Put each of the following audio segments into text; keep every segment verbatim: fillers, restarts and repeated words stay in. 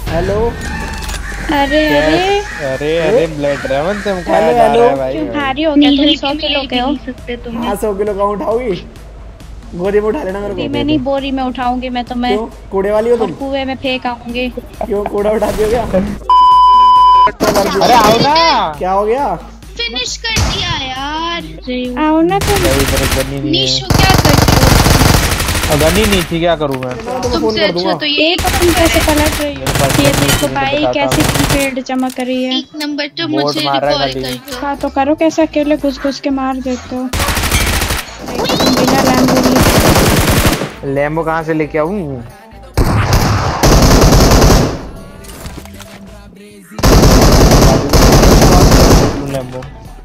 Hello. अरे अरे अरे अरे ब्लड ड्रैगन तुम क्या हेलो, जा हेलो। रहा है भाई? क्यों भारी हो गया? तुम सौ किलो के हो। हाँ सौ किलो का उठाओगी? गोदी में उठा लेना मेरे बोरी को। में नहीं, बोरी में उठाऊंगी मैं तुम्हें। क्यों कूड़े वाली हो और तुम? कुएं में फेंक आऊंगी। क्यों कूड़ा उठाती हो क्या? अरे आओ ना। क्या हो गया? फिनिश कर दिया यार। आओ ना तुम। भाई मेरे गन्नी नहीं है। निशो क्या करते हो? अब गन्नी नहीं थी, क्या करूँ मैं? मैं तुम्हें फोन तुमसे कर अच्छा दूंगा। तो ये एक तुम कैसे पलट रही मेरे पास हो? ये गन्नी देखो थी, भाई मैं कैसे बताता की फील्ड चमक रही है। एक नंबर तो बोट मुझे मार रहा है रिकॉल खाली। कर दो। हाँ तो करो, कैसे अकेले घुस घुस के मार देते हो। देखो तुम बिना लैम्बोर्गिनी। लैम्बो कहाँ से लेके आऊँ? लैम्बो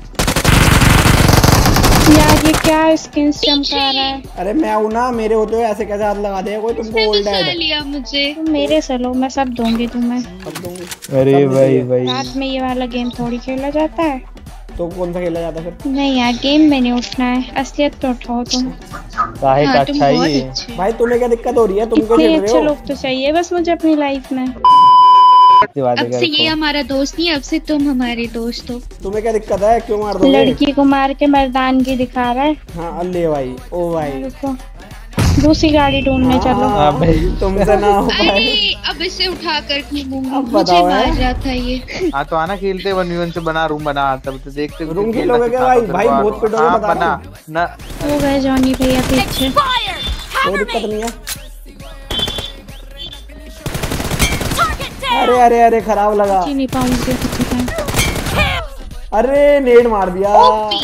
यार ये क्या स्किन चमका रहा है। अरे मैं हूं ना, मेरे होते हुए ऐसे कैसे हाथ लगा दे कोई तुमको? उसने ओल्ड फंसा एड लिया मुझे। तुम मेरे से लो, मैं सब दूंगी तुम्हें। अब दूंगी। अरे सब भाई मुझे। भाई रात में ये वाला गेम थोड़ी खेला जाता है। तो कौन सा खेला जाता है फिर? नहीं यार, गेम में नहीं उठना है, असलियत पे उठाओ तुम। काहे का हाँ तुम अच्छा बहुत ही अच्छे। भाई तुम्हें क्या दिक्कत हो रही है? तुम क्यों इतने खेल रहे अच्छे हो? लोग तो चाहिए बस मुझे अपनी लाइफ में। अब से ये हमारा दोस्त नहीं, अब से तुम हमारे दोस्त हो। तुम्हें क्या दिक्कत है? क्यों मार दोगे? लड़की को मार के मर्दानगी दिखा रहा है। हाँ अल्ले भाई, ओ भाई। रुको, दूसरी गाड़ी ढूंढने चलो। हाँ, तुमसे ना हो अरे पाए। अब इसे उठा कर घूमूंगी। अब मुझे बताओ मार है? रहा था ये। हाँ तो आना खेलते वन वन से बना रूम बना, तब तो देखते रूम खेलना खेलोगे क्या सिखाता भाई? तेरे भाई को। बहुत पिटोगे, हाँ, बता बना रहा हूं। ना। वो गए जॉनी भैया पीछे। कोई दिक्कत नहीं है। अरे अरे अरे खराब लगा। जी नहीं पाऊंगी। अरे नेड मार दिया।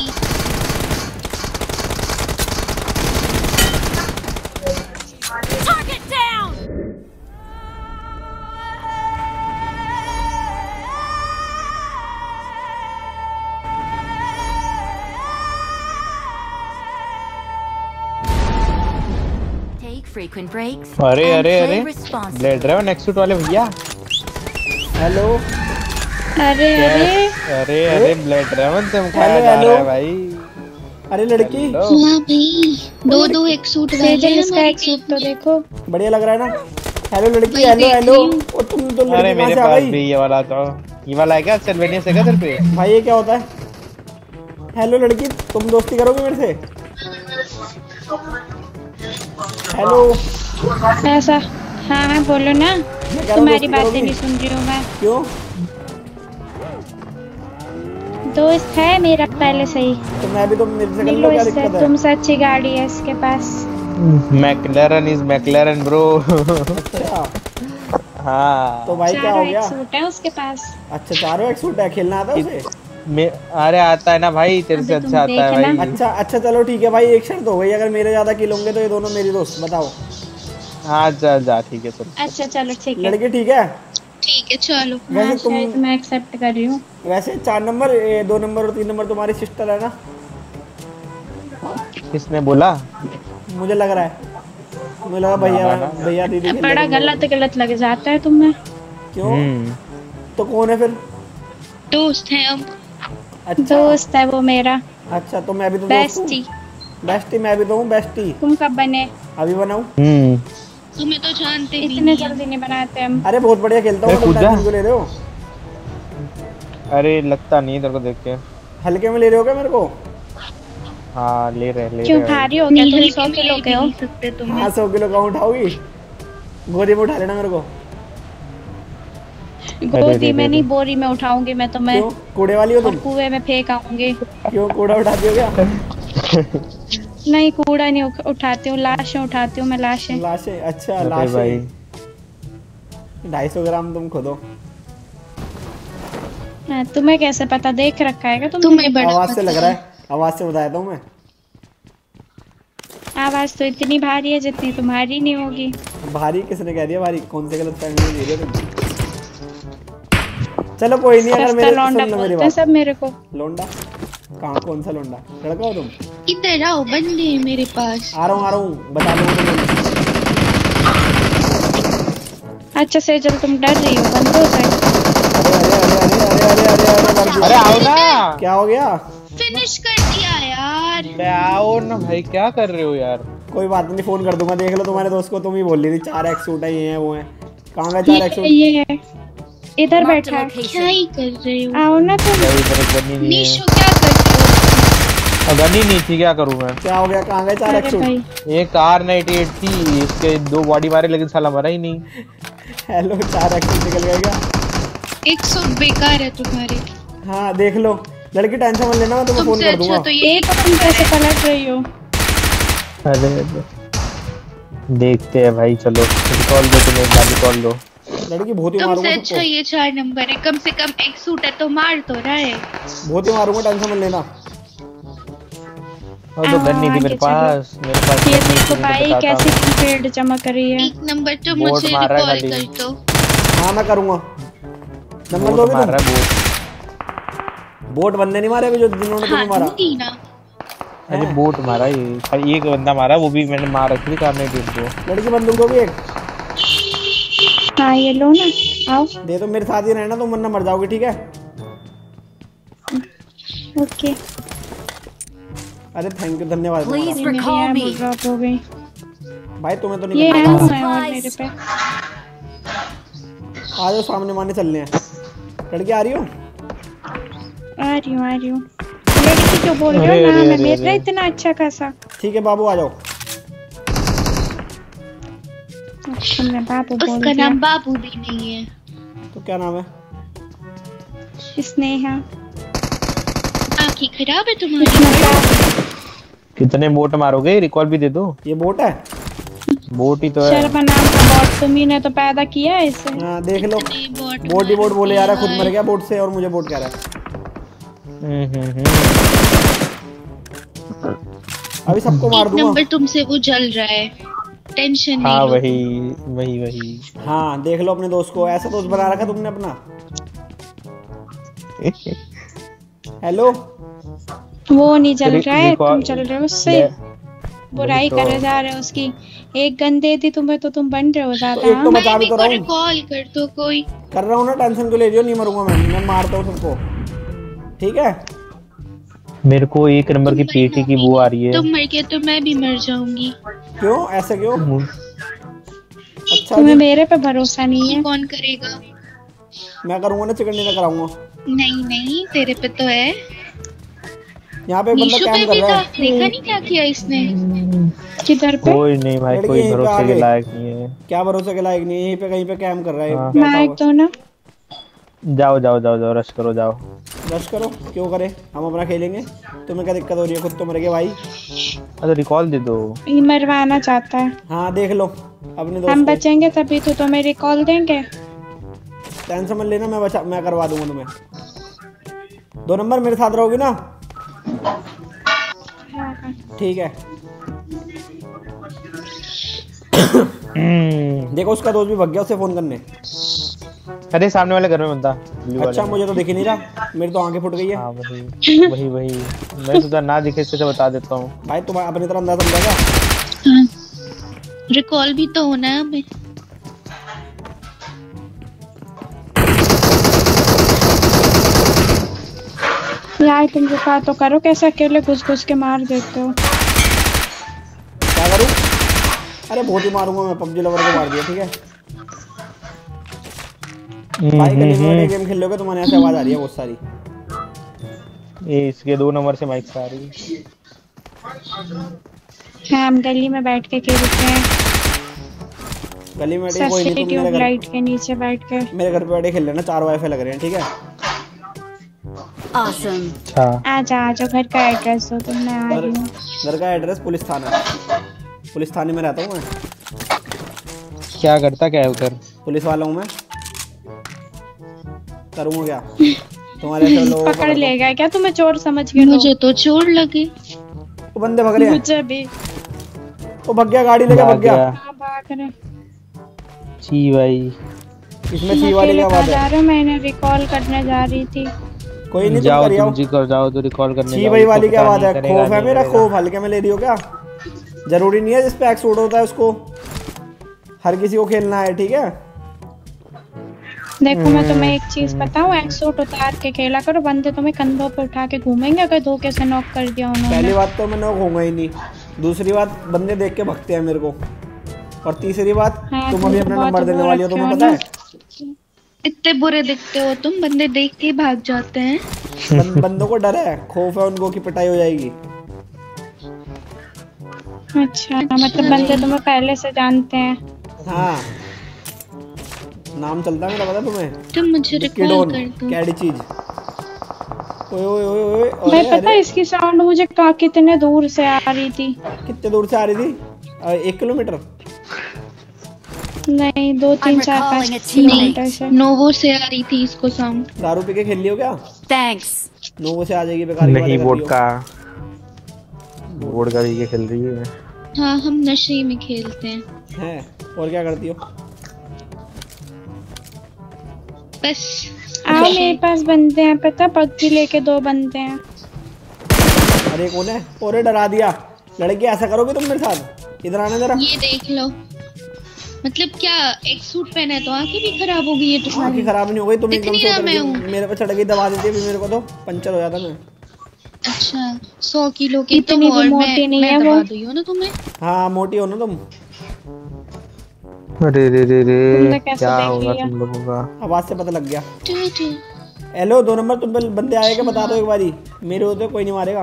Frequent breaks. अरे and अरे play अरे responsibly. ब्लेड ड्रैगन एक्सूट वाले भैया। हेलो। अरे अरे अरे अरे ब्लेड ड्रैगन तुम क्या हेलो, जा हेलो। रहा है भाई? अरे लड़की, हेलो। हाँ भाई, दो दो एक सूट सेजल, इसका एक सूट तो देखो। बढ़िया लग रहा है ना? हेलो लड़की, भाई हेलो देख हेलो। रही हूँ। ओ तुम तो अरे लड़की कहाँ मेरे से आ पास गई? भी ये वाला तो ये वाला है क्या? सेल्वेनिया से क्या तेरे पे? भाई ये क्या होता है? हेलो लड़की, तुम दोस्ती करोगे मेरे से? हेलो। ऐसा? हाँ हाँ बोलो ना, मैं कह रहा हूँ तुम्हारी दोस्ती बातें करोगी? नहीं सुन रही हूँ मैं। क्यों? दोस्त है मेरा पहले से ही। तो मैं भी तो मेरे से कर मिलो लो, क्या इससे, दिक्कत है? तुमसे अच्छी गाड़ी है इसके पास। McLaren is McLaren bro. अच्छा हाँ तो भाई क्या हो चारों एक गया? सूट है उसके पास। अच्छा चारों एक सूट है, खेलना आता है उसे? मे- अरे आता है ना भाई, तेरे से अबे तुम अच्छा आता है देखना। भाई। अच्छा अच्छा चलो ठीक है भाई, एक शर्त हो गई, अगर मेरे ज्यादा किल होंगे तो ये दोनों मेरी दोस्त। बताओ। हाँ जा जा ठीक है चल। अच्छा चलो ठीक है। लड़की ठीक है? ठीक है चलो। हाँ वैसे तुम शायद मैं एक्सेप्ट कर रही हूँ। वैसे चार नंबर, ए, दो नंबर और तीन नंबर तुम्हारी सिस्टर है ना? किसने बोला? मुझे लग रहा है, मुझे लगा भैया भैया दीदी खेल बड़ा रहे थे। गलत गलत लग जाता है तुम्हें। क्यों? हम्म तो कौन है फिर? दोस्त हैं हम। अच्छा दोस्त है वो मेरा, अच्छा तो मैं भी तो दोस्त हूँ। बेस्टी। बेस्टी मैं भी तो हूँ बेस्टी। तुम कब बने? अभी बनाऊँ? हम्म तुम्हें तो जानते भी इतने नहीं जल्दी नहीं बनाते हम। अरे बहुत बढ़िया खेलता हूँ। अरे तुम कूद जा। टेंशन क्यों ले रहे हो? अरे लगता नहीं तेरे को देख के। हल्के में ले रहे हो क्या मेरे को? हाँ ले रहे ले क्यों रहे भारी हो गया? तुम नहीं सौ किलो के हो। सकते तुम। हाँ सौ किलो का उठाओगी? गोदी में उठा लेना मेरे को। गोदी में नहीं, बोरी में उठाऊंगी मैं तुम्हें। क्यों कूड़े वाली हो और तुम? कुएं में फेंक आऊंगी। क्यों कूड़ा उठाती हो क्या? नहीं कूड़ा नहीं उठ- उठाती हूँ, लाशें उठाती हूँ मैं, लाशें। लाशें? अच्छा अरे लाशें। भाई ढाई सौ ग्राम तुम खुदो। हाँ, तुम्हें कैसे पता? देख रखा है क्या तुमने? तुम्हें बड़ा आवाज से पता लग है। रहा है, आवाज से बताया था मैं। आवाज तो इतनी भारी है जितनी तुम्हारी नहीं होगी। भारी किसने कह दिया भारी? कौन से गलत फहमी में दे रहे हो तुम? चलो कोई नहीं, अगर सस्ता मेरे लौंडा सुन लो मेरी बोलते हैं बात। सब मेरे को। लौंडा? कहाँ? कौन सा लौंडा? लड़का हो तुम? इधर आओ, बंदे हैं मेरे पास। आ रहा हूँ आ रहा हूँ, बता दो तुम्हें। अच्छा सेजल तुम डर रही हो बंदों से? अरे अरे अरे अरे अरे अरे अरे अरे आओ ना। क्या हो गया? फिनिश कर दिया यार। अरे आओ ना भाई, क्या कर रहे हो यार? कोई बात नहीं, फोन कर दूंगा। देख लो तुम्हारे दोस्त को, तुम ही बोल रही थी चार एक्स सूट है, ये है वो है। कहाँ गए चार एक्स सूट? ये ये है। इधर बैठा है। क्या ही कर रहे हो? आओ ना तुम। क्या इधर गन ही नहीं है। निशु क्या कर रहे हो? अब गन ही नहीं थी, क्या करूं मैं? क्या हो गया? कहाँ गए चार अरे एक्शन? भाई एक आर नाइंटी एट थी, इसके दो बॉडी मारे लेकिन साला मरा ही नहीं। हेलो, चार एक्शन निकल गए क्या? एक सौ बेकार है तुम्हारे। हाँ देख लो लड़की, टेंशन मत लेना, मैं तुम्हें फोन तुमसे कर दूंगा। अच्छा तो ये एक तुम कैसे पलट रही हो? अरे देखते हैं भाई, चलो कॉल दो, तुम्हें गाली कॉल दो। लड़की बहुत ही तुमसे मारूंगा अच्छा सबको, ये चार नंबर है, कम से कम एक सूट है तो मार तो रहा है। बहुत ही मारूंगा, टेंशन मत लेना। और तो गन नहीं थी मेरे पास, मेरे पास ये गन नहीं थी, देखो मैं भाई बताता कैसी हूँ। फील्ड चमक रही है। एक नंबर तो बोर्ड मुझे मार रहा है रिकॉल खाली। कर दो। हाँ मैं करूंगा। नंबर बोट दोगे मार तुम? रहा है बोट। बोट बंदे नहीं मारे अभी जो जिन्होंने हाँ तुम्हें मारा? दूंगी ना। अरे बोट मारा ये, खाली एक बंदा मारा, वो भी मैंने मार रखी थी कारने को। लड़की बंदूक दोगी एक? हाँ ये लो ना, आओ। दे दो, मेरे साथ ही रहना तुम, वरना मर जाओगे, ठीक है? ओके। अरे थैंक यू, धन्यवाद Please तुम्हारा। मेरी recall एम me. ड्रॉप हो गई। भाई तुम्हें तो नहीं ये करना। एम है और मेरे पे। आ जाओ, सामने मारने चलने हैं। लड़की आ रही हो? आ रही हूँ आ रही हूँ। लड़की क्यों बोल रहे अरे, हो? अरे, नाम है अरे, मेरा अरे। इतना अच्छा खासा। ठीक है बाबू, आ जाओ। तुमने बाबू बोल उसका दिया। नाम बाबू भी नहीं है। तो क्या नाम है? स्नेहा। आँखें खराब है इतना तुम्हारी। प्यार। कितने बोट मारोगे? रिकॉल भी दे दो। ये बोट है? बोट ही तो है। शर्मा नाम का बॉट तुम ही ने तो पैदा किया है इसे। हाँ देख लो, इतने बोट बोट ही बोट बोले जा रहा है, खुद मारते मर गया बोट से और मुझे बोट कह रहा है। हम्म हम्म हम्म। अभी सबको हैं। मार एक दूंगा। नंबर तुमसे वो जल रहा है, टेंशन नहीं हाँ लो। वही वही वही। हाँ देख लो अपने दोस्त को, ऐसा दोस्त बना रखा तुमने अपना। हेलो, वो नहीं जल रि- रहा है, रिकॉल- तुम चल रहे हो उससे ले- बुराई तो- करे जा रहे हो उसकी। एक गन दे दी तुम्हें तो तुम बन रहे हो ज्यादा। तो एक तो हाँ? बता भी तो रहा हूँ। कॉल कर दो कोई। कर रहा हूँ ना, टेंशन क्यों ले रही हो? नहीं मरूंगा मैं, मैं मारता हूँ सबको, ठीक है? मेरे को एक नंबर की पेटी की बू आ रही है। तुम मर गए तो मैं भी मर जाऊंगी। क्यों ऐसा क्यों? अच्छा तुम्हें जी, मेरे पे भरोसा नहीं ये है। कौन करेगा? मैं करूंगा ना, चिकन डिनर कराऊंगा। नहीं नहीं, तेरे पे तो है। यहाँ पे एक बंदा नीशु पे कैम कर भी रहा था, है। देखा नहीं क्या किया इसने? किधर पे? कोई नहीं भाई, लड़की कोई यहीं पे भरोसे आगे। के लायक नहीं है। क्या भरोसे के लायक नहीं है? यहीं पे कहीं पे कैम कर रहा है, हाँ। बैठा माइक हुआ। दो ना। जाओ जाओ जाओ जाओ, रश करो जाओ। रश करो, क्यों करे? हम अपना खेलेंगे, तुम्हें क्या दिक्कत हो रही है? खुद तो मर गए भाई। अरे रिकॉल दे दो। ये मरवाना चाहता है। हाँ देख लो अपने हम दोस्त को। बचेंगे तभी तो तुम्हें रिकॉल देंगे। टेंशन मत लेना, मैं बचा मैं करवा दूंगा तुम्हें। दो नंबर मेरे साथ रहोगी ना? हाँ, हाँ। ठीक है। हम्म। देखो उसका दोस्त भी भग गया उसे फोन करने। अरे सामने वाले घर में बंदा blue अच्छा वाले में। मुझे तो दिख ही नहीं रहा, मेरी तो आंखें फुट गई है। हाँ वही वही वही। मैं सोचा ना दिखे इससे बता देता हूँ। भाई तुम अपनी तरह अंदाजा समझा हाँ। रिकॉल भी तो होना है हमें। यार तुम रुका तो करो, कैसे अकेले घुस घुस के मार देते हो? क्या करूं? अरे बहुत ही मारूंगा मैं, पबजी लवर को मार दिया, ठीक है? भाई गली में बैठे गेम खेल लोगे, तुम्हारे यहाँ से आवाज आ रही है बहुत सारी। ये इसके दो नंबर से माइक से आ रही है। हाँ, हम गली में बैठ के खेलते हैं। गली में बैठे कोई नहीं, तुम मेरे ट्यूब घर लाइट के नीचे बैठ के। मेरे घर पे बैठे खेल लेना, चार वाईफाई लग रहे हैं, ठीक है? Awesome. अच्छा आजा आजा, घर का एड्रेस दो तुम, मैं आ घर रही हूँ। घर का एड्रेस पुलिस थाना। पुलिस थाने में रहता हूँ मैं, क्या करता क्या है उधर? पुलिस वाला हूँ मैं। करूँगा क्या तुम्हारे ऐसे लोगों को? पकड़ लेगा क्या? तुम्हें चोर समझ के? मुझे तो चोट लगी। वो बंदे भग रहे हैं। मुझे भी। वो भग गया, गाड़ी लेके भग गया। हाँ, भाग रहे। जी भाई। इसमें ची वाली क्या बात जा है? रहे हो? मैंने रिकॉल करने जा रही थी। कोई नहीं, तुम जाओ कर तुम आओ। जी कर जाओ तो रिकॉल करने ची जाओ, भाई इसको वाली क्या पता बात नहीं है? करेगा, खौफ है नहीं मेरा, करेगा। खौफ हल्के में ले रही हो क्या? जरूरी नहीं है जिस पे एक्स सूट होता है उसको हर किसी को खेलना है, ठीक है? देखो मैं तुम्हें एक चीज बताऊं, एक्सूट उतार के खेला करो, बंदे तुम्हें कंधों पे उठा के घूमेंगे अगर धोखे से नॉक कर दिया पहली उन्होंने। बात तो मैं नॉक होऊंगा ही नहीं, दूसरी बात बंदे देख के भगते हैं मेरे को, और तीसरी बात हाँ, तुम तुम अभी तो अपना बहुत नंबर देने वो वाली हो, रखे तुम्हें हो पता ना। है? इतने बुरे दिखते हो तुम, बंदे देख के ही भाग जाते हैं। बं, बंदों को डर है, खौफ है उनको कि पिटाई हो जाएगी। अच्छा मतलब बंदे तुम्हें पहले से जानते हैं। हाँ नाम चलता है मेरा, पता तुम्हें? तुम मुझे रिकॉल किडोन कर दो। कैडी चीज। ओए ओए ओए ओए भाई पता है इसकी साउंड मुझे कहाँ कितने दूर से आ रही थी। कितने दूर से आ रही थी? आ, एक किलोमीटर नहीं, दो तीन चार पाँच किलोमीटर से। नोवो से आ रही थी इसको साउंड। दारू पी के खेल लियो क्या? थैंक्स। नोवो से आ जाएगी बेकार की बातें नहीं कर वोट रही हो। का वोट का ये खेल रही है। हाँ हम नशे में खेलते हैं। हैं और क्या करती हो? बस आओ मेरे पास बंदे हैं, पता पक्की लेके दो बंदे हैं। अरे कौन है? और डरा दिया। लड़की ऐसा करोगे तुम मेरे साथ? इधर आना जरा। ये देख लो, मतलब क्या एक सूट पहना है तो आंखें भी खराब हो गई है तुम्हारी। आंखें खराब नहीं हो गई, तुम दिख एकदम नहीं से रहा उतर मैं के हूँ। मेरे पे चढ़ गई, दबा देती अभी मेरे को तो पंचर हो जाता मैं। अच्छा सौ किलो की तुम इतनी भी और मोटी मैं नहीं मैं है दबा वो। दी हो ना तुम्हें। हाँ मोटी हो ना तुम। अरे रे रे तुमने रे कैसे क्या देख होगा लिया? तुम लोगों का? आवाज से पता लग गया। Two two. हेलो दो नंबर, तुम बंदे आए क्या बता दो एक बारी। मेरे होते कोई नहीं मारेगा।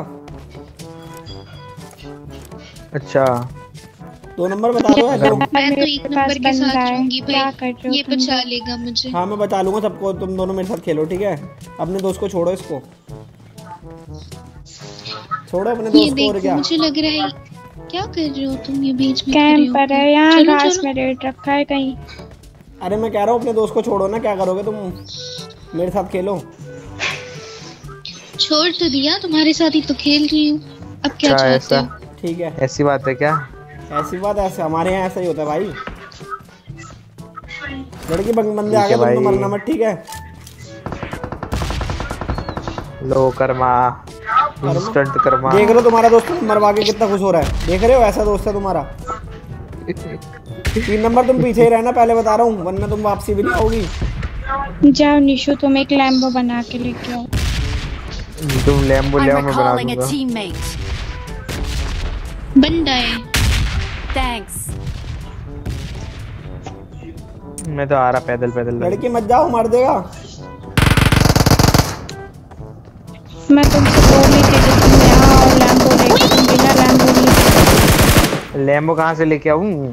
अच्छा दो नंबर बता दो। हेलो मैं तो एक पास नंबर के बंदा साथ है, रहूंगी क्या भाई, कर रहे हो ये तुम? बचा लेगा मुझे। हाँ मैं बचा लूंगा सबको, तुम दोनों मेरे साथ खेलो ठीक है। अपने दोस्त को छोड़ो, इसको छोड़ो अपने ये दोस्त को। और देखो क्या मुझे लग रहा है, क्या कर रहे हो तुम ये बीच में खड़े कैंपर है होके? यहाँ, चलो, घास चलो। में रेट रखा है कहीं। अरे मैं कह रहा हूँ अपने दोस्त को छोड़ो ना, क्या करोगे तुम? मेरे साथ खेलो। छोड़ तो दिया, तुम्हारे साथ ही तो खेल रही हूँ, अब क्या अच्छा, चाहते ऐसा? हो? ठीक है ऐसी बात है क्या? ऐसी बात ऐसे हमारे यहाँ ऐसा ही होता है भाई। लड़की बंद बंदे ठीक आ गए, है तुम तो भाई। मरना मत ठीक है। लो कर्मा, इंस्टेंट कर्मा। देख रहे हो तुम्हारा दोस्त मरवा के कितना खुश हो रहा है, देख रहे हो? ऐसा दोस्त है तुम्हारा। तीन नंबर तुम पीछे ही रहना, पहले बता रहा हूँ, वरना तुम वापसी भी नहीं आओगी। जाओ निशु, तुम एक लैम्बो बना के लेके आओ। तुम लैम्बो ले आओ, I'm मैं बना recalling a दूंगा। teammate. बंदा है। Thanks. मैं तो आ रहा पैदल पैदल। लड़की मत जाओ, मार देगा। मैं तुमसे बोल रही थी कि तुम यहाँ आओ लैम्बो लेके, तुम बिना लैम्बो लिए। लैम्बो कहाँ से लेके आऊँ?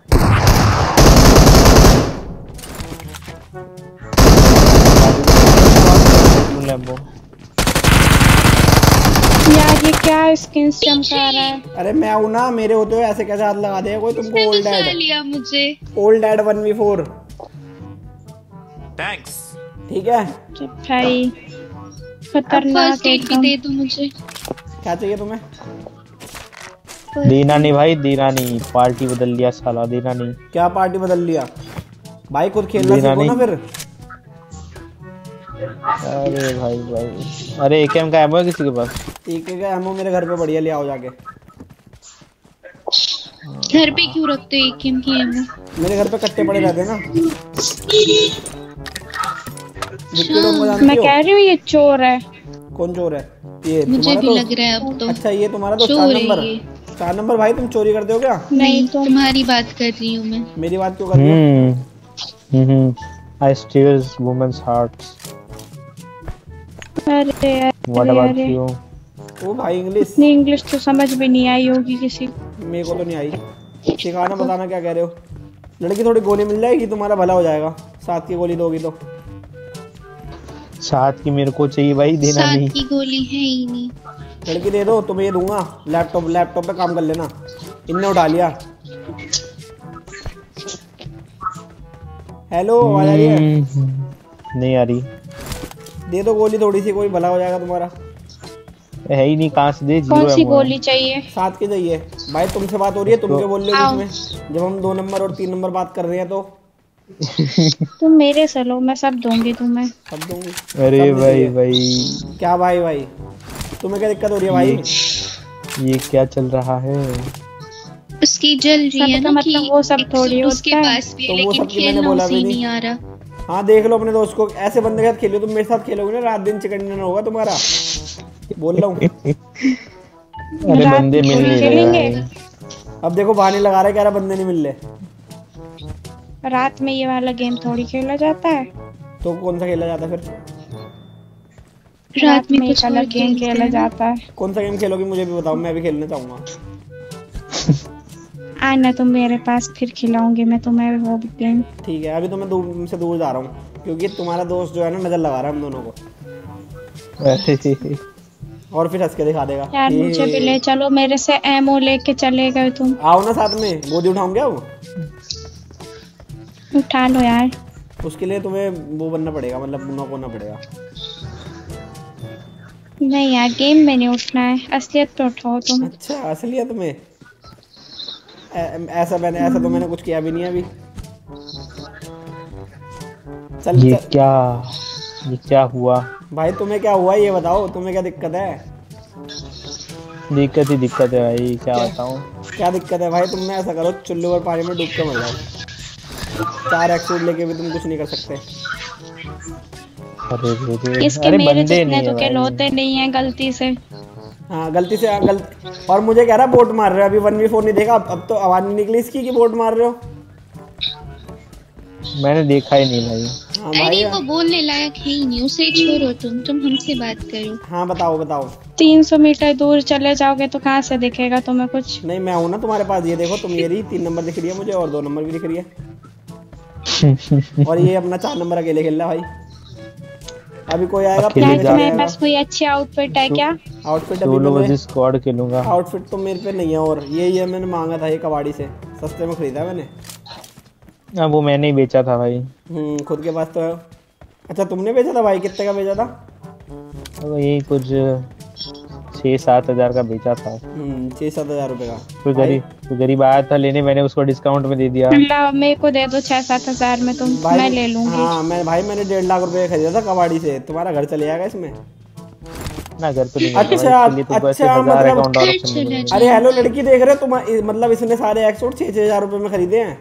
लैम्बो यार ये क्या स्किन चमका रहा है? अरे मैं हूं ना, मेरे होते हुए ऐसे कैसे हाथ लगा देगा कोई तुमको? उसने ओल्ड फंसा डैड, लिया मुझे। Old dad one v four. Thanks. ठीक है चुप भाई, अब खतरनाक फर्स्ट एड भी एकदम। दे दो मुझे। क्या चाहिए तुम्हें? दीना नहीं भाई, दीना नहीं। पार्टी बदल लिया साला, दीना नहीं। क्या पार्टी बदल लिया भाई? खुद खेलना दीना सीखो ना नहीं। फिर। अरे भाई भाई, अरे एकेएम का एमओ है किसी के पास? एक का एमओ मेरे घर पे बढ़िया ले आओ जाके। घर पे क्यों रखते हो एक एम की एमो? मेरे घर पे कट्टे पड़े रहते हैं ना। विक्टोरियन को जानती मैं हो? कह रही हूँ ये चोर है। कौन चोर है? ये मुझे तुम्हारा भी दोस्त? लग रहा है अब तो। अच्छा ये तुम्हारा दोस्त? चोर चार है नंबर, ये। चार नंबर भाई तुम चोरी करते हो क्या? नहीं नहीं तुम। तुम्हारी बात कर रही हूँ मैं। मेरी बात क्यों कर रही हो? Hmm hmm I steal women's hearts. अरे व्हाट अरे अबाउट अरे, यू? ओ भाई इंग्लिश इतनी इंग्लिश तो समझ भी नहीं आई होगी किसी को। मेरे को तो नहीं आई। सिखाना बताना क्या कह रहे हो। लड़की थोड़ी गोली मिल जाएगी, तुम्हारा भला हो जाएगा। सात की गोली दोगी तो। साथ की मेरे को चाहिए भाई, देना सात नहीं। की गोली है ही नहीं। लड़की दे दो, तुम्हें ये दूंगा। लैपटॉप लैपटॉप पे काम कर लेना। इनने उठा लिया। हेलो आवाज आ रही है? हम्म, नहीं आ रही। दे दो गोली थोड़ी सी, कोई भला हो जाएगा तुम्हारा। है ही नहीं, कहाँ से दे? जीरो कौन सी एमओ है। गोली चाहिए? सात की चाहिए भाई। तुमसे बात हो रही है, तुम तो- क्या बोल रहे हो आओ। बीच में? जब हम दो नंबर और तीन नंबर बात कर रहे हैं तो तुम मेरे से लो, मैं सब दूंगी तुम्हें। सब दूंगी। अरे सब नहीं भाई चाहिए। भाई, क्या भाई भाई, तुम्हें क्या दिक्कत हो रही है भाई? ये क्या चल रहा है? उसकी जल रही है सबका ना कि मतलब वो सब एक थोड़ी सूट उसके होता है। पास भी है, तो वो लेकिन सबकी मैंने खेलना बोला उसे भी ही नहीं। नहीं आ रहा। हाँ देख लो अपने दोस्त को, ऐसे बंदे के साथ खेलो। तुम मेरे साथ खेलोगे ना, रात दिन चिकन डिनर होगा तुम्हारा। बोल रहा हूँ। अरे रात बंदे में मिल थोड़ी नहीं खेलेंगे। रहे भाई। अब देखो बहाने लगा रहा है, कह रहा बंदे नहीं मिल रहे। रात में ये वाला गेम थोड़ी खेला जाता है। तो कौन सा खेला जाता है फिर? रात में कुछ अलग गेम खेला जाता है। कौन सा गेम खेलोगी मुझे भी बताओ, मैं भी खेलना चाहूंगा। आना तुम मेरे पास, फिर खिलाऊंगी मैं तुम्हें वो गेम। ठीक है, अभी तो मैं दूर से दूर जा रहा हूँ क्योंकि तुम्हारा दोस्त जो है ना नजर लगा रहा है हम दोनों को, और फिर हंस के दिखा देगा। यार मुझे भी ले चलो, मेरे से एमओ लेके चले गए तुम। आओ ना साथ में, गोदी उठाऊंगे। वो उठा लो यार। उसके लिए तुम्हें वो बनना पड़ेगा, मतलब नॉक होना पड़ेगा। नहीं यार, गेम में नहीं उठना है, असलियत पे उठाओ तुम। अच्छा असलियत में? ऐसा मैंने ऐसा तो मैंने कुछ किया भी नहीं अभी। चल ये चल। क्या ये क्या हुआ भाई तुम्हें क्या हुआ ये बताओ, तुम्हें क्या दिक्कत है? दिक्कत ही दिक्कत है भाई, क्या बताऊं। क्या दिक्कत है भाई? तुमने ऐसा करो, चुल्लू और पानी में डूब के मर जाओ। चार एक्सूट लेके भी तुम कुछ नहीं कर सकते। अरे अरे इसके अरे मेरे बंदे जितने नहीं तो है के भाई। लोते नहीं है गलती से। हाँ गलती से हाँ, गलती। और मुझे कह रहा बोट मार रहे हो, अभी वन वी फोर नहीं देखा, अब अब तो आवाज नहीं निकली इसकी कि बोट मार रहे हो। मैंने देखा ही नहीं भाई। हाँ भाई। अरे वो बोलने लायक है ही नहीं, उसे छोड़ो, तुम तुम हमसे बात करो। हाँ बताओ बताओ। तीन सौ मीटर दूर चले जाओगे तो कहाँ से दिखेगा तुम्हें कुछ? नहीं मैं हूँ ना तुम्हारे पास, ये देखो तुम, ये रही तीन नंबर दिख रही है मुझे और दो नंबर भी दिख रही है। और ये अपना चार नंबर अकेले खेल रहा है भाई। अभी कोई आएगा अकेले यार जा तुम्हारे रहे पास कोई अच्छी आउटफिट है क्या? आउटफिट दो अभी लोगों मैंने से स्क्वाड खेलूंगा। आउटफिट तो मेरे पे नहीं है, और ये ये मैंने मांगा था ये कबाड़ी से, सस्ते में खरीदा मैंने। हाँ वो मैंने ही बेचा था भाई। हम्म खुद के पास तो है। अच्छा तुमने बेचा था भाई? कितने का बेचा था? तो यही कुछ छः सात हजार का बेचा था। हम्म छः सात हजार रुपये का। तो गरीब तो गरीब आया था लेने, मैंने उसको डिस्काउंट में दे दिया। ला मेरे को दे दो छह सात हजार में, तुम भाई मैं ले लूंगी। हाँ मैं भाई मैंने डेढ़ लाख रुपए का खरीदा था कबाड़ी से। तुम्हारा घर चले जाएगा इसमें? ना घर तो नहीं अच्छा, अच्छा अच्छा, हजार मतलब- अकाउंट और घर option मिलेगा। चला अरे हेलो लड़की देख रहे हो तुम, मतलब इसने सारे एक्सोट छः छः हजार रुपए में खरीदे हैं।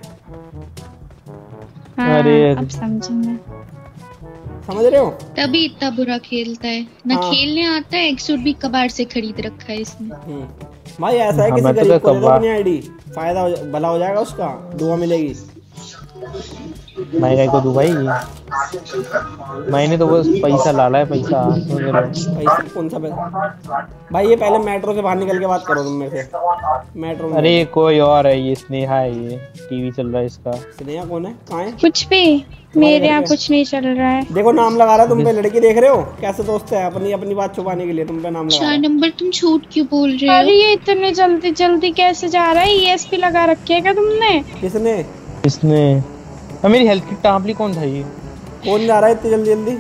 हाँ, अरे अब समझी मैं। समझ रहे हो? तभी इतना बुरा खेलता है ना। हाँ। खेलने आता है, एक्सूट भी कबाड़ से खरीद रखा है इसने। हम्म भाई ऐसा है हाँ, किसी मैं तो गरीब को दे दो कबाड़- अपनी आईडी, फायदा हो जा- भला हो जाएगा उसका, दुआ मिलेगी। मैं क्या को दूं भाई, मैंने तो बस पैसा लाला है, पैसा समझ रहे हो? पैसा कौन सा पैसा भाई? ये पहले मेट्रो से बाहर निकल के बात करो तुम मेरे से। मेट्रो में अरे कोई और है, ये स्नेहा है, ये टीवी चल रहा है इसका। स्नेहा कौन है? कहाँ है? कुछ भी मेरे यहाँ कुछ नहीं चल रहा है। देखो नाम लगा रहा है तुम पे, लड़की देख रहे हो कैसे दोस्त है, अपनी अपनी बात छुपाने के लिए तुम पे नाम लगा रहा चार है। नंबर तुम झूठ क्यों बोल रहे अरे हो? ये इतने जल्दी जल्दी कैसे जा रहा है? ईएसपी लगा रखी है क्या तुमने? किसने? इसने अब मेरी हेल्थ किट टाँपली कौन था ये? कौन जा रहा है इतनी जल्दी जल्दी?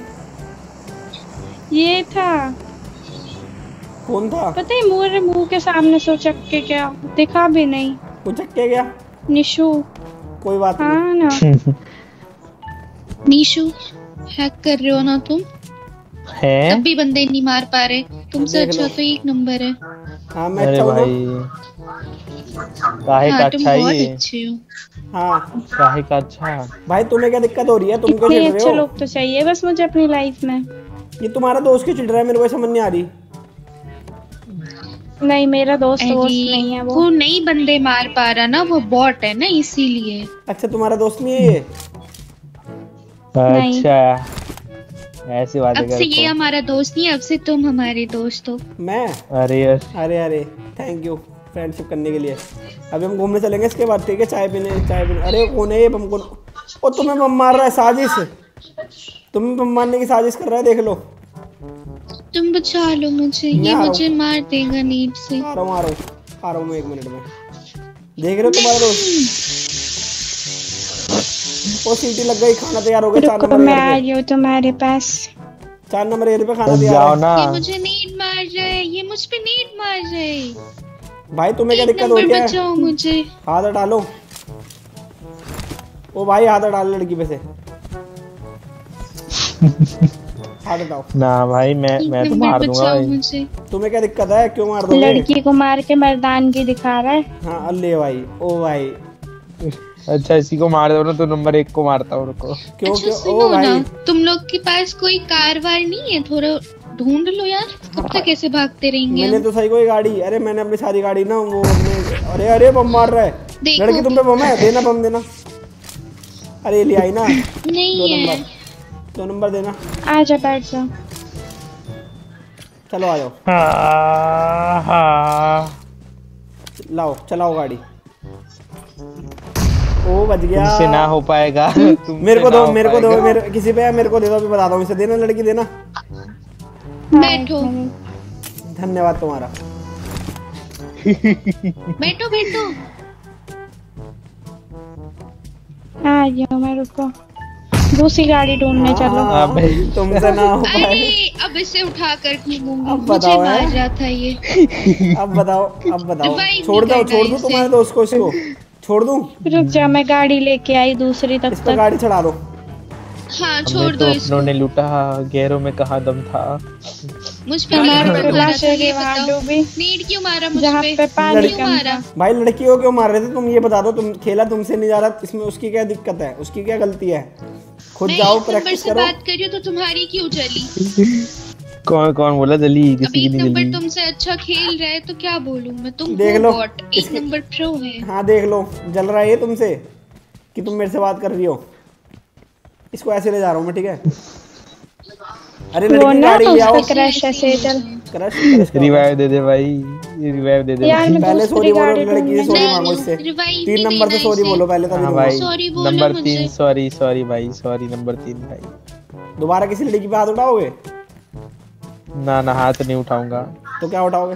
ये था, कौन था? पता है मेरे मुंह के सामने सो चक के क्या दिखा भी नहीं। वो चक्के गया? निशु। कोई बात नहीं। हाँ ना। नीशु हैक कर रहे हो ना तुम? है तब भी बंदे नहीं मार पा रहे। तुमसे देख अच्छा लो। तो एक नंबर है। हाँ मैं अरे अच्छा हूँ ना? भाई काहे का हाँ तुम अच्छा बहुत ये अच्छे हो। हाँ काहे का अच्छा। भाई तुम्हें क्या दिक्कत हो रही है? तुम क्यों इतने चिढ़ रहे अच्छे हो? लोग तो चाहिए बस मुझे अपनी लाइफ में। ये तुम्हारा दोस्त क्यों चिढ़ रहा है? मेरे को समझ नहीं आ रही। नहीं मेरा दोस्त दोस्त नहीं है अरे वो। वो नहीं बंदे मार पा रहा ना, वो बॉट है ना, इसीलिए। अच्छा तुम्हारा दोस्त नहीं है ये? नहीं। अच्छा ऐसी बात अब से ये है। हमारा दोस्त नहीं, अब से तुम हमारे दोस्त हो। मैं? अरे यार अरे अरे थैंक यू फ्रेंडशिप करने के लिए। अभी हम घूमने चलेंगे इसके बाद, ठीक है? चाय पीने चाय पीने। अरे कौन है ये बम? कौन? ओ तुम्हें बम मार रहा है, साजिश। तुम्हें बम मारने की साजिश कर रहा है, देख लो। तुम बचा लो मुझे, मैं ये आ रहा हूँ। मुझे मार देगा नीट से। आ रहा हूँ आ रहा हूँ आ रहा हूँ मैं एक मिनट में। देख रहे हो तुम्हारा दोस्त? ओ सीटी लग गई, खाना तैयार हो गया। चार रुको नंबर मैं एयर आ पे, रही हूँ तुम्हारे पास। चार नंबर एयर पे खाना तुम तैयार जाओ है। ना। ये मुझे नीट मार रहे, ये मुझ पे नीट मार रहे। भाई तुम्हें क्या एक दिक्कत हो नंबर रही है? बचाओ मुझे। हाथ हटा लो। ओ भाई हाथ हटा लो लड़की पे से, हाथ हटाओ। ना भाई मैं एक मैं तो नंबर मार दूंगा बचाओ भाई। मुझे। तुम्हें क्या दिक्कत है? क्यों मार दोगे? लड़की को मार के मर्दानगी दिखा रहा है। हाँ अल्ले भाई। ओ भाई अच्छा इसी को मार दो ना तो नंबर एक को मारता हूँ, रुको। क्यों अच्छा क्यों? ओ सुनो भाई ना, तुम लोग के पास कोई कार वार नहीं है? थोड़ा ढूंढ लो यार, कब तक ऐसे भागते रहेंगे मैंने हम? तो सही कोई गाड़ी। अरे मैंने अपनी सारी गाड़ी ना वो अपने, अरे अरे बम मार रहा है। देखो लड़की तुम पे बम है? देना बम देना। अरे ले आई ना। नहीं दो है। नंबर दो नंबर देना। आ जा बैठ जा। चलो आ जाओ। हाँ हाँ लाओ चलाओ गाड़ी। ओ बच गया। तुमसे ना हो पाएगा। मेरे को दो मेरे को दो मेरे किसी पे है, मेरे को दे दो, अभी बताता हूँ इसे। देना लड़की देना। बैठो धन्यवाद तुम्हारा। बैठो बैठो। आ गया मैं, रुको दूसरी गाड़ी ढूंढने चलो। हाँ, तुमसे ना हो पाए। अरे अब इसे उठा कर घूमूंगी। अब मुझे बताओ मार है? रहा था ये। अब बताओ अब बताओ। Revive छोड़ नहीं दो करना छोड़ दूं इसे। तुम्हारे दोस्त को, इसको छोड़ दूं? रुक जा, मैं गाड़ी लेके आई दूसरी तब इस पर तक। गाड़ी चढ़ा दो। हाँ छोड़ हमें दो तो इसको। अपनों ने लूटा, गैरों में कहाँ दम था। मुझ पे हमारे नीड क्यों को मारा लाशें था की ये वहाँ बताओ। डूबी नीड क्यों मारा मुझ जहाँ पे? पे पानी क्यों कम मारा? था। भाई लड़कियों को क्यों मार रहे थे तुम, ये बता दो। तुम खेला तुमसे नहीं जा रहा, इसमें उसकी क्या दिक्कत है? उसकी क्या गलती है? खुद मैं जाओ एक नंबर प्रैक्टिस से करो। बात कर रही हूँ तो तुम्हारी क्यों जली? कौन कौन बोला जली? अब किसी की एक नहीं नंबर जली। तुमसे अच्छा खेल रहा है तो क्या बोलूं मैं। तुम देख हो लो, बॉट, एक इसकी- नंबर प्रो है। हाँ देख लो, जल रहा है ये तुमसे कि तुम मेरे से बात कर रही हो। इसको ऐसे ले जा रहा हूँ मैं, ठीक है? अरे वो लड़की ना गाड़ी ले आओ। उसका क्रश है सेजल। क्रश क्रश का रिवाइव दे दे भाई, ये रिवाइव दे दे यार भाई। मैं पहले दूसरी सॉरी बोलो गाड़ी लड़की से, ढूंढने सॉरी जा मांगो रही हूँ। इससे। रिवाइव तीन नहीं नंबर से देना सॉरी इसे। बोलो पहले, तभी हाँ दूंगा। भाई Sorry बोलो नंबर मुझे। तीन, सॉरी सॉरी भाई, सॉरी नंबर तीन भाई। दोबारा किसी लड़की पे हाथ उठाओगे ना ना हाथ नहीं उठाऊंगा। तो क्या उठाओगे?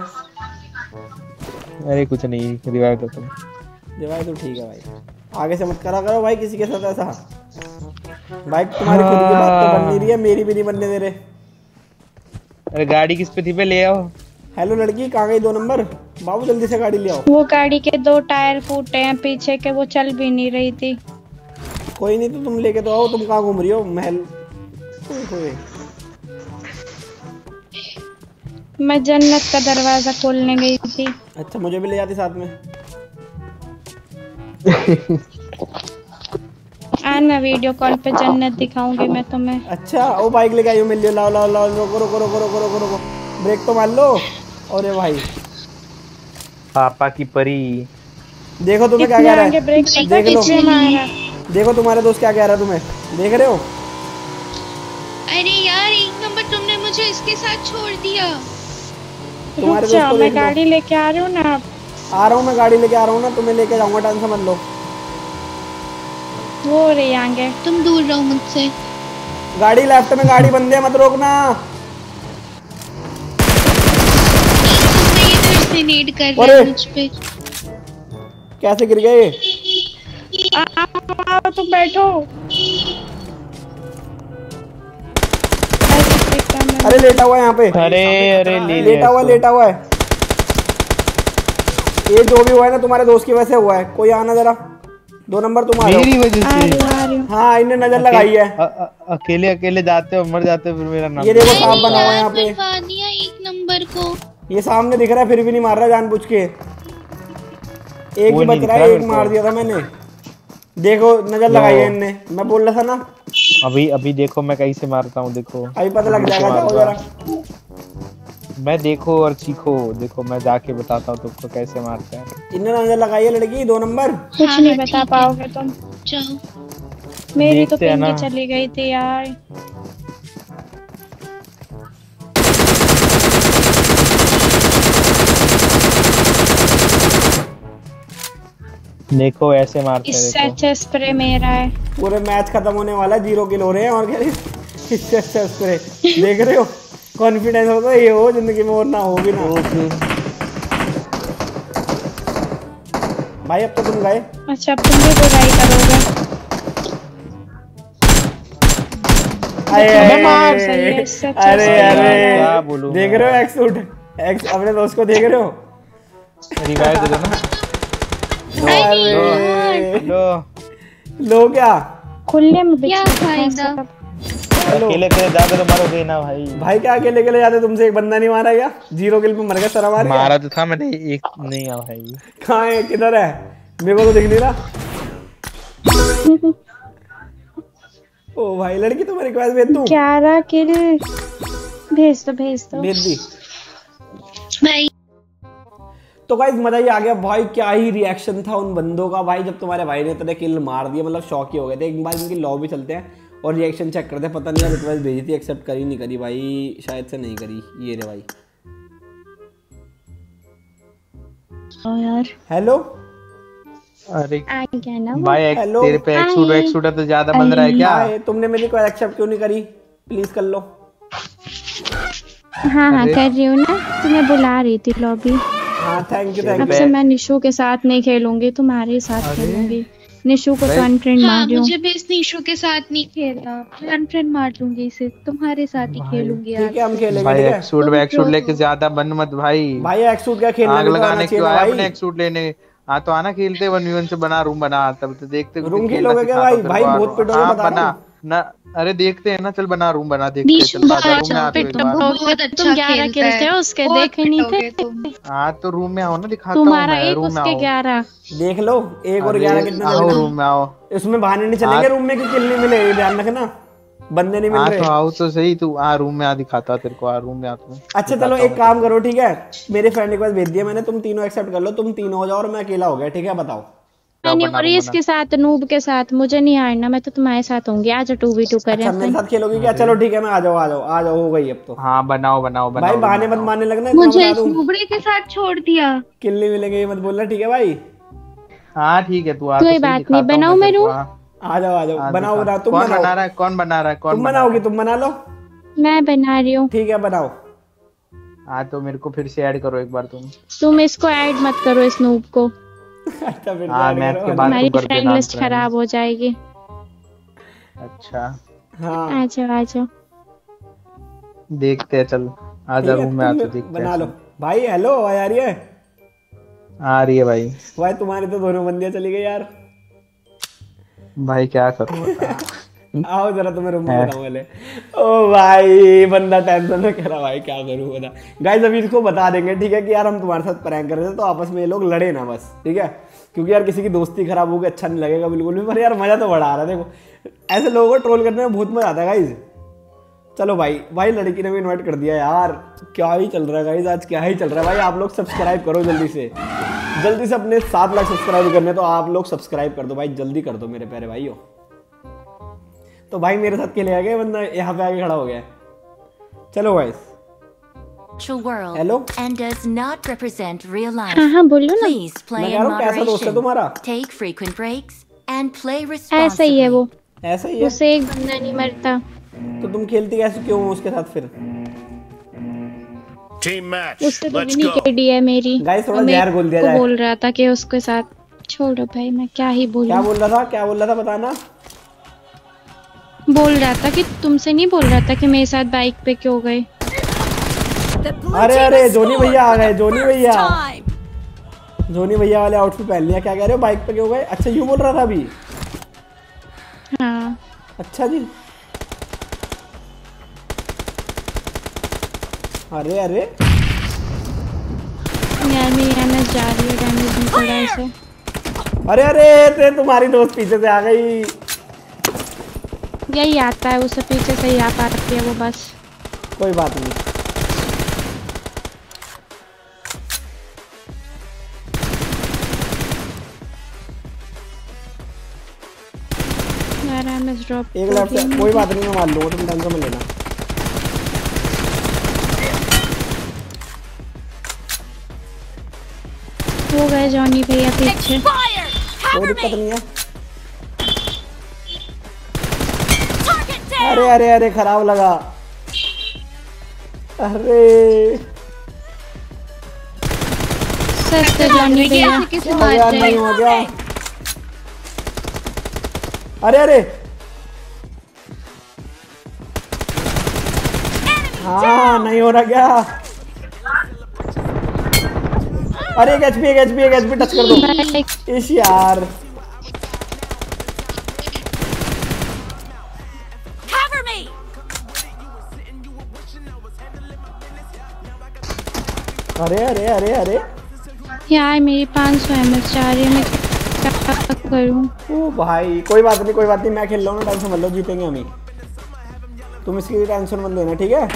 अरे कुछ नहीं, रिवाइव दो तुम। भाई तो ठीक है भाई, आगे से मत करा करो भाई किसी के साथ ऐसा। भाई तुम्हारी खुद की बात तो बन नहीं रही है, मेरी भी नहीं बनने दे रहे। अरे गाड़ी किस पे थी पे ले आओ। हेलो लड़की, कहाँ गई दो नंबर? बाबू जल्दी से गाड़ी ले आओ। वो गाड़ी के दो टायर फूटे हैं पीछे के, वो चल भी नहीं रही थी। कोई नहीं तो तुम लेके तो आओ। तुम कहाँ घूम रही हो? महल? ओए होए। मैं जन्नत का दरवाजा खोलने गई थी। अच्छा मुझे भी ले जाती साथ में। आना वीडियो कॉल पे जन्नत दिखाऊंगी मैं तुम्हें। अच्छा ओ बाइक लेके आई हो मिल लियो। लाओ लाओ लाओ, रोको रोको रोको रोको रोको रोको, ब्रेक तो मार लो। अरे भाई पापा की परी। देखो तुम्हें क्या इतने कह रहा आगे है, ब्रेक पता देख लो। किसने मारा? देखो तुम्हारे दोस्त क्या कह रहा है तुम्हें, देख रहे हो? अरे यार एक नंबर तुमने मुझे इसके साथ छोड़ दिया। तुम्हारे रुक दोस्त जाओ, को मैं देख लो। गाड़ी लेके आ रही हूँ ना। आ रहा हूँ मैं, गाड़ी लेके आ रहा हूँ ना, तुम्हें लेके जाऊंगा, टेंशन मत लो। वो रही आगे। तुम दूर रहो मुझसे। गाड़ी लेफ्ट में, गाड़ी बंद है, मत रोकना। तुमने ये फिर से नीड कर रहा अरे! है मुझ पे। कैसे गिर गए? आ, आ, आ, तुम बैठो। ऐसे देखता मैं। अरे लेटा हुआ है यहाँ पे, अरे अरे ले लिया लेटा हुआ है, इसको। लेटा हुआ है। ये जो भी हुआ है ना तुम्हारे दोस्त की वजह से हुआ है। कोई आना जरा, दो नंबर तुम आ जाओ। मेरी वजह आ रही से। हूँ, आ रही हूँ। हाँ इन्हें नजर लगाई है। अ- अ- अकेले अकेले जाते हो मर जाते हो, फिर मेरा नाम। ये देखो अरे सांप बना हुआ है यहाँ यार, पे। मरवा दिया एक नंबर को। ये सामने दिख रहा है फिर भी नहीं मार रहा जानबूझ के। एक वो ही नहीं बच रहा दिख है, रहा एक मेरे मार को। दिया था मैंने। देखो नजर लगाई है इनने, मैं बोल रहा था ना। अभी अभी देखो मैं कैसे मारता हूँ, देखो अभी पता लग कैसे जाएगा, जाओ मारूंगा। जरा। मैं देखो और सीखो, देखो मैं जाके बताता हूँ तुमको कैसे मारते हैं। इनने नजर लगाई है लड़की, दो नंबर। कुछ हाँ, नहीं हाँ, बता ठीक है। पाओगे तुम। जाओ। मेरी तो देखते हैं पिंकी ना। चली गई थी यार। देखो ऐसे मारते हैं, इससे देखो। अच्छा स्प्रे मेरा है। पूरे मैच खत्म होने वाला है, जीरो किल हो रहे हैं और क्या इससे अच्छा स्प्रे। देख रहे हो, कॉन्फिडेंस होता है ये हो जिंदगी में, और ना हो भी ना। ओके। भाई अब तो तुम गए। अच्छा अब तुम भी बुराई करोगे। अरे अबे मार, सही है, इससे अच्छा अरे स्प्रे यार, अरे मेरा है। क्या बोलूं देख मैं रहे हो यार। एक्स उठ एक्स अपने दोस्त को देख रहे हो? रिवाइव दे दो ना। अरे लो लो क्या? खुले में क्या बिछा फायदा? हेलो अकेले अकेले जाके तो मरोगे ना भाई। भाई, क्या अकेले अकेले जाते? तुमसे एक बंदा नहीं मारा क्या? जीरो किल पे मर गया, सरा मार गया। मारा तो था मैंने, एक नहीं आ भाई। कहाँ है, किधर है? मेरे को तो दिख नहीं रहा। ओ भाई लड़की तुम्हें रिक्वेस्ट भेज दूं? ग्यारह किल भेज दो, भेज दो। भेज दी। भाई तो गाइस मजा ही आ गया भाई, क्या ही रिएक्शन था उन बंदों का भाई, जब तुम्हारे भाई ने इतने किल मार दिए, मतलब शौक ही हो गए थे। एक बार इनकी लॉबी चलते हैं और रिएक्शन चेक करते, पता नहीं यार रिक्वेस्ट भेजी थी, एक्सेप्ट करी नहीं करी भाई, शायद से नहीं करी। ये रे भाई। ओ यार हेलो अरे आ गया ना वो। भाई एक, हेलो। तेरे पे एक सूट एक सूट तो ज्यादा बन रहा है क्या? हाय, तुमने मेरी कोई एक्सेप्ट क्यों नहीं करी? प्लीज कर लो। हाँ हाँ कर रही हूँ ना, तुम्हें बुला रही थी लॉबी। हाँ थैंक यू थैंक अब यू। से मैं निशु के साथ नहीं खेलूंगी, तुम्हारे साथ खेलूंगी। निशु को तो अनफ्रेंड हाँ मार रही हूँ। मुझे भी इस निशु के साथ नहीं खेलना, मैं अनफ्रेंड मार दूंगी इसे, तुम्हारे साथ ही खेलूंगी ठीक है हम खेलेंगे। भाई ठीक एक है सूट बैक सूट लेके ज्यादा बन मत भाई। भाई एक सूट क्या खेलना आग भी तो आना लगाने चाहिए क्यों ना आया भाई। अपने एक सूट लेने? हाँ तो आना खेलते वन वी वन से बना रूम बना, तब तो देखते रूम खेलोगे क्या भाई? भाई बहुत पिटोगे हाँ बता रहा बना हूँ। ना, अरे देखते हैं ना, चल बना रूम बना देखते हैं, निशु चल आजा बहुत रूम में आ अच्छा तू एक बार। बहुत अच्छा तुम ग्यारह खेलता खेलते है, हो, उसके बहुत देखे नहीं पिटोगे थे। तुम। हाँ तो रूम में आओ ना, दिखाता हूँ तुम्हारा मैं, एक रूम में उसके आओ। ग्यारह। देख लो एक और अरे, ग्यारह कितना आओ देना। रूम में आओ। इसमें बहाने नहीं चलेंगे रूम में कि किल नहीं मिले, ये ध्यान रखना, बंदे नहीं मिल हाँ तो रहे। आओ तो सही, तू आ रूम में आ, दिखाता तेरे को, आ रूम में आ तू। अच्छा चलो एक काम करो ठीक है, मेरे फ्रेंड रिक्वेस्ट भेज दिया मैंने, तुम तीनों एक्सेप्ट कर लो, तुम तीनों हो जाओ और मैं अकेला हो गया। ठीक है बताओ। मैं नहीं हो रही इसके साथ, नूब के साथ मुझे नहीं हारना, मैं तो तुम्हारे साथ होंगी। आज टू वी टू करें अच्छा मेरे अपन। साथ खेलोगे क्या? चलो ठीक है मैं आ जाओ आ जाओ आ जाओ, हो गई अब तो। हाँ बनाओ बनाओ बनाओ। भाई बहाने मत मारने लगना, इतना मुझे बता इस दूं, नुबड़े के साथ छोड़ दिया। किल नहीं मिलेंगे ये मत बोलना ठीक है भाई। हाँ ठीक है, तू आ तो कोई सही, बात दिखाता नहीं, हूँ बनाओ मैं मैं तेरे को, रूम। हाँ। आ जाओ आ जाओ, हाँ, बनाओ दिखा। बनाओ, तुम कौन बनाओ। बना रहा है, कौन बना रहा है, कौन तुम बना रहा बनाओगी, तुम बना लो। मैं बना रही हूँ। ठीक है बनाओ। है? हाँ तो मेरे को फिर से ऐड करो एक बार तुम। तुम इसको ऐड मत करो, इस नूब को, अच्छा फिर हाँ ऐड मैथ करो। के बाद हमारी तुम कर फ्रेंड देना लिस्ट friend। खराब हो जाएगी। अच्छा हाँ आ जाओ आ जाओ। देखते हैं, चल आजा ठीक है रूम में आ, तो तुम देखते बना लो हैं। भाई। हेलो आवाज आ रही है? आ रही है भाई। भाई तुम्हारी तो दोनों बंदियां चली गई यार। भाई क्या करूँ बता। आओ जरा तुम्हें रूम में बताऊं पहले। ओ भाई बंदा टेंशन में कह रहा भाई क्या करूं बता। गाइस अभी इसको बता देंगे ठीक है कि यार हम तुम्हारे साथ प्रैंक कर रहे थे, तो आपस में ये लोग लड़े ना बस, ठीक है? क्योंकि यार किसी की दोस्ती खराब होगी अच्छा नहीं लगेगा बिल्कुल भी, पर यार मजा तो बड़ा आ रहा है। देखो ऐसे लोगों को ट्रोल करने में बहुत मजा आता है गाइस। चलो भाई भाई लड़की ने भी इन्वाइट कर दिया यार, क्या ही चल रहा है गाइस, आज क्या ही चल रहा है भाई। आप लोग सब्सक्राइब करो जल्दी से, जल्दी से अपने सात लाख सब्सक्राइब करने, तो आप लोग सब्सक्राइब कर दो भाई, जल्दी कर दो मेरे प्यारे भाइयों। तो भाई मेरे साथ खेले आ गए, बंदा यहाँ पे आके खड़ा हो गया। चलो guys world Hello? and does not represent real life. हाँ हाँ बोलो ना। Please play मैं in कह रहा हूँ कैसा दोस्त है moderation. तुम्हारा? Take frequent breaks and play ऐसा ही है वो, responsibly. ऐसा ही है। उससे एक बंदा नहीं मरता। तो तुम खेलती कैसे क्यों हो उसके साथ फिर? Team match. उससे तो Let's नहीं go. केडी है मेरी। Guys, थोड़ा और मैं जहर घोल दिया को जाए। बोल रहा था कि उसके साथ छोड़ो भाई, मैं क्या ही क्या बोलूं। बोल रहा था क्या बोल रहा था बताना। बोल रहा था कि तुमसे नहीं बोल रहा था कि मेरे साथ बाइक पे क्यों गए। अरे अरे जोनी भैया आ गए, जोनी भैया जोनी भैया वाले आउटफिट पहन लिया। क्या कह रहे हो बाइक पे क्यों गए? अच्छा यूं बोल रहा था अभी। हाँ अच्छा जी। अरे अरे यार मेरी एमएस जा रही है, डैमेज नहीं पड़ा इसे। अरे अरे ते तुम्हारी दोस्त पीछे से आ गई। यही आता है, उसे पीछे से ही आ पाती है वो बस। कोई बात नहीं। यार एमएस ड्रॉप एक लेफ्ट से कोई बात नहीं, मैं मार लूंगा, तुम टेंशन मत लेना। हो गए जॉनी भैया पीछे। कोई दिक्कत नहीं है। अरे अरे अरे खराब लगा। अरे सस्ते जॉनी भैया। किसे हो मार गया, रहे नहीं हैं? हो गया। अरे अरे हाँ नहीं हो रहा क्या? अरे एक एचपी एक एचपी एक एचपी टच कर दो इस यार। Cover me. अरे अरे अरे अरे यार मेरी पाँच सौ एमएस जा रही है, मैं क्या करूं? ओ भाई कोई बात नहीं कोई बात नहीं, मैं खेल रहा हूँ ना, टेंशन मत लो, जीतेंगे हम ही। तुम इसकी टेंशन मत लेना ठीक है?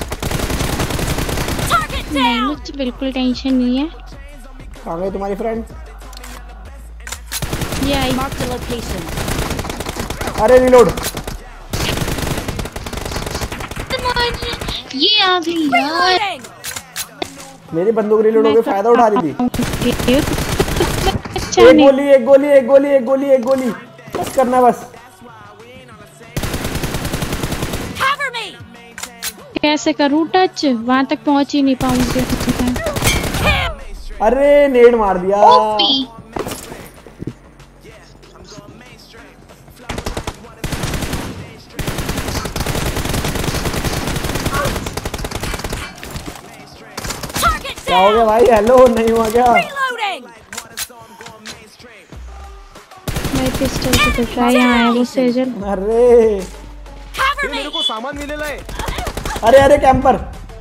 नहीं मुझे बिल्कुल टेंशन नहीं है। कहाँ गई तुम्हारी फ्रेंड? ये आई। Mark the location. अरे रिलोड। मार रही है? ये आ गई यार। मेरी बंदूक रिलोड हो गई, फायदा उठा रही थी। अच्छा एक नहीं गोली एक गोली एक गोली एक गोली एक गोली बस करना बस। कैसे करूँ टच, वहां तक पहुंच ही नहीं पाऊंगी। अरे नेड मार दिया। ओपी। क्या हो गया भाई? हेलो नहीं हुआ क्या? मैं पिस्टल से तो ट्राई यहाँ है वो सेजल। अरे मेरे को सामान मिलेला है। अरे अरे कैंपर।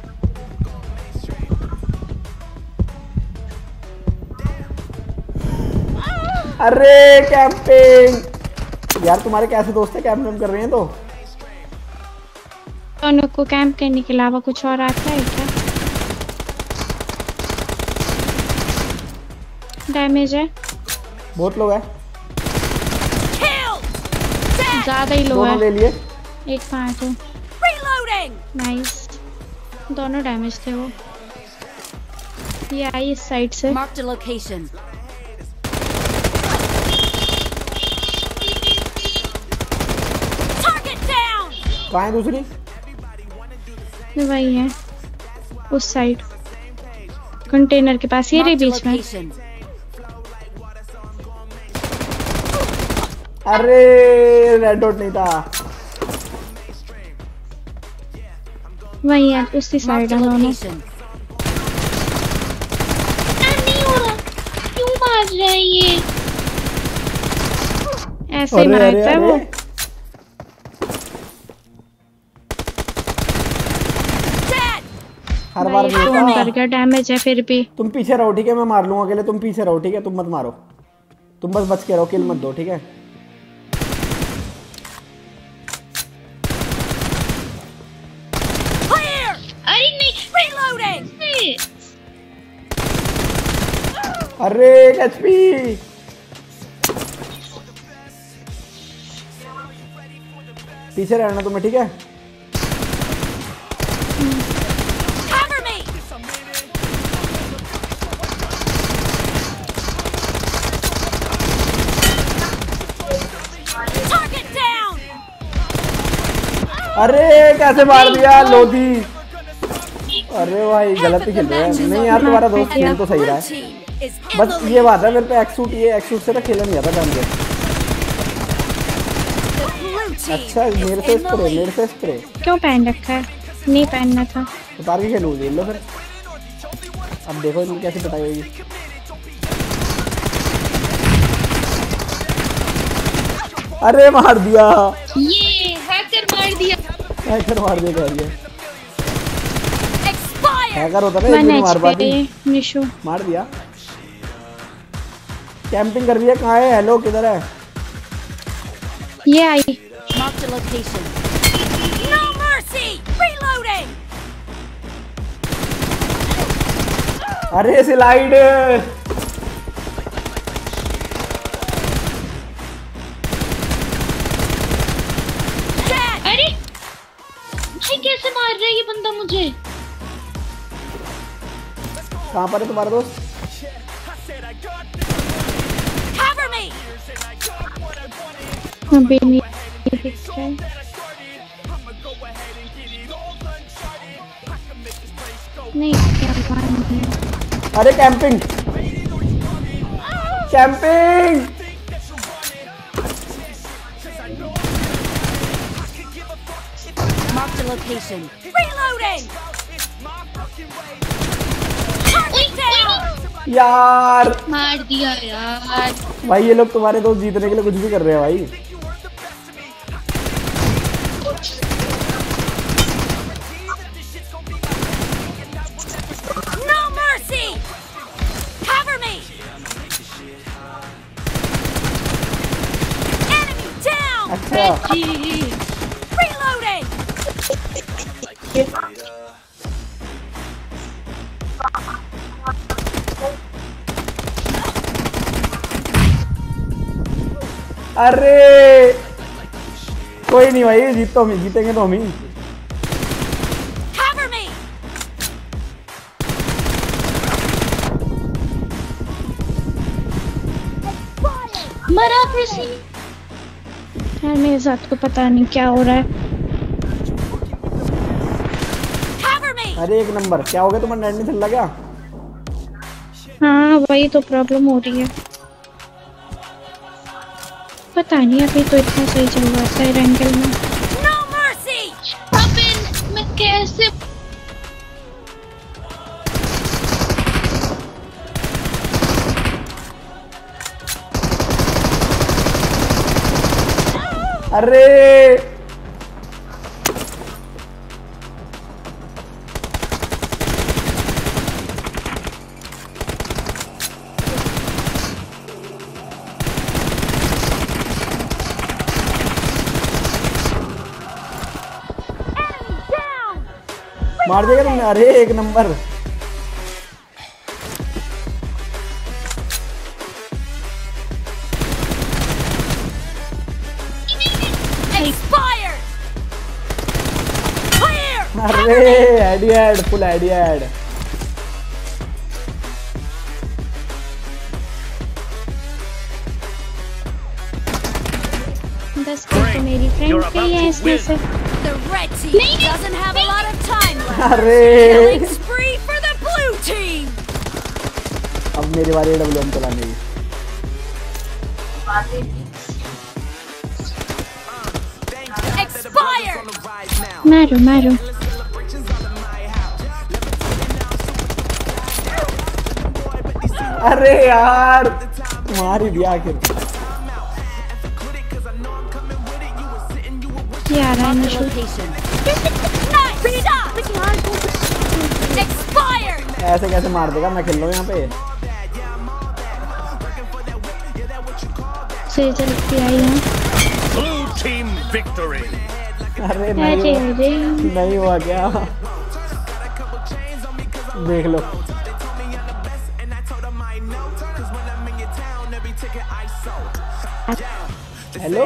अरे कैंपिंग यार, तुम्हारे कैसे दोस्त है कैंप कर रहे हैं तो? दोनों को कैंप करने के अलावा कुछ और आता है क्या? डैमेज है बहुत लोग है, ज्यादा ही लो दोनों है। ले लिए। एक पाँच है। नाइस, दोनों डैमेज थे वो। ये आई इस साइड से। Marked a location. कहाँ है दूसरी? वही है उस साइड कंटेनर के पास, ये रही Marked a बीच में। location. अरे रेड डॉट नहीं था। वही है उसी साइड Marked a है दोनों। location. नहीं हो रहा, क्यों मार रहा है ये? ऐसे ही अरे अरे मारता है वो। अरे हर बार भाई नहीं फोन होता। कर गया, डैमेज है फिर भी। तुम पीछे रहो ठीक है, मैं मार लूंगा अकेले, तुम पीछे रहो ठीक है, तुम मत मारो, तुम बस बच के रहो, किल मत दो ठीक है। अरे नहीं, अरे एचपी पीछे रहना तुम्हें ठीक है। अरे कैसे मार दिया लोधी। अरे भाई गलत ही खेल रहे हैं। नहीं यार तुम्हारा दोस्त खेल तो सही रहा है, बस ये बात है मेरे पे एक्स सूट, ये एक्स सूट से ना खेला नहीं जाता जान के। अच्छा मेरे से स्प्रे, मेरे से स्प्रे क्यों पहन रखा है? नहीं पहनना था। उतार के खेलूँ, ले लो फिर। अब देखो इनकी कैसे पिटाई होगी। अरे मार दिया, ये हैकर मार दिया। हैकर मार दिया कह रही है। हैकर होता ना एक वन भी नहीं मार एच पाती। पे निशु। मार दिया। कैंपिंग कर रही है, कहाँ है? हेलो किधर है? ये आई। Marked a location. अरे स्लाइड। अरे भाई कैसे मार रहा है ये बंदा मुझे? कहाँ पर है तुम्हारा दोस्त? अभी नहीं दिख रहा है। नहीं क्या मार नहीं है। अरे camping camping Marked a location. यार। मार दिया यार। भाई ये लोग तुम्हारे दोस्त जीतने के लिए कुछ भी कर रहे हैं भाई। अच्छा अरे कोई नहीं भाई, जीत तो हम ही जीतेंगे तो हम ही। मरा किसी। यार मेरे साथ को पता नहीं क्या हो रहा है। अरे एक नंबर, क्या हो गया तुम्हारा नेट नहीं चल रहा क्या? हाँ वही तो प्रॉब्लम हो रही है, पता नहीं अभी तो इतना सही चल रहा है एंगल में। अबे मैं कैसे अरे मार देगा तुमने। अरे एक नंबर। अरे एडियड, फुल एडियड। दस किल तो मेरी फ्रेंड के ही है इसमें से। The red team doesn't have a lot of time left. अरे Killing spree for the blue team. अब मेरी बारी डब्ल्यू एम चलाने की। Expired. मारो मारो। अरे यार मार ही दिया आखिर। ये आ रहा है नशो। Location. Expired. ऐसे कैसे मार देगा? मैं खेल रहा हूँ यहाँ पे। सही चलती आई है। Blue team victory. अरे अरे नहीं हुआ, अरे नहीं हुआ क्या? देख लो। हेलो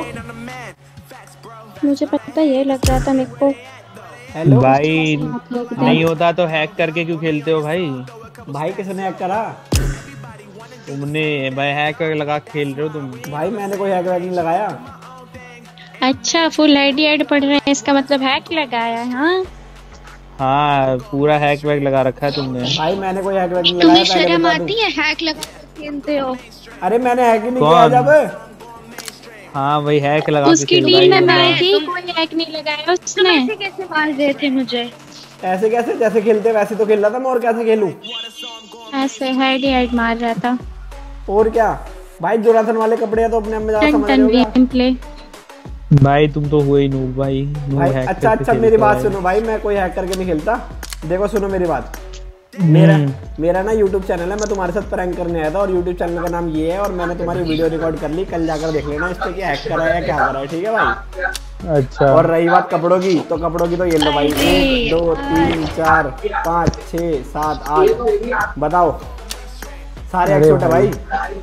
मुझे पता ये लग रहा था मेरे को। हेलो भाई नहीं होता तो हैक करके क्यों खेलते हो भाई? भाई किसने हैक करा? तुमने भाई हैक करके लगा के खेल रहे हो तुम। भाई मैंने कोई हैक वैक नहीं लगाया। अच्छा फुल आईडी ऐड पढ़ रहे हैं, इसका मतलब हैक लगाया है। हाँ हाँ पूरा हैक वैक लगा रखा है तुमने। भाई मैंने कोई हैक वैक नहीं तुम्हें लगाया। पहले शर्म बता दूं। आती है हैक लगा खेलते हो? अरे मैंने हैक ही नहीं कौन? किया जब। हाँ वही हैक लगा के उसकी खेल डील रहा में है मैं ये। थी, कोई हैक नहीं लगाया उसने। ऐसे कैसे मार रहे थे मुझे? ऐसे कैसे? जैसे खेलते वैसे तो खेल रहा था मैं, और कैसे खेलूं? ऐसे आईडी ऐड मार रहा था। और क्या भाई, जोनाथन वाले कपड़े हैं तो अपने आप में ज्यादा टन समझ रहे टन हो क्या? Game play. भाई तुम तो हुए ही नूब भाई। नूब भाई हैक अच्छा करके अच्छा मेरी खेलते बात हो सुनो भाई, मैं कोई हैक करके नहीं खेलता। देखो सुनो मेरी बात। मेरा मेरा ना यूट्यूब चैनल है, मैं तुम्हारे साथ प्रैंक करने आया था और यूट्यूब चैनल का नाम ये है, और मैंने तुम्हारी वीडियो रिकॉर्ड कर ली। कल जाकर देख लेना इस पे कि हैक करा है या क्या करा है, ठीक है भाई? अच्छा और रही बात कपड़ों की, तो कपड़ों की तो ये लो भाई। एक दो तीन चार पाँच छः सात आठ, बताओ सारे अरे एक्सोट है भाई।